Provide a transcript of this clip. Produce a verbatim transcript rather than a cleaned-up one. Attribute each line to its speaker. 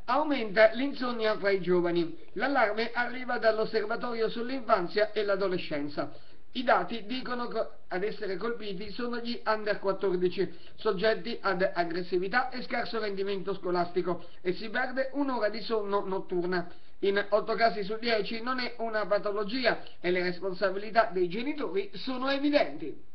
Speaker 1: Aumenta l'insonnia fra i giovani. L'allarme arriva dall'Osservatorio sull'infanzia e l'adolescenza. I dati dicono che ad essere colpiti sono gli under quattordici, soggetti ad aggressività e scarso rendimento scolastico, e si perde un'ora di sonno notturna. In otto casi su dieci non è una patologia e le responsabilità dei genitori sono evidenti.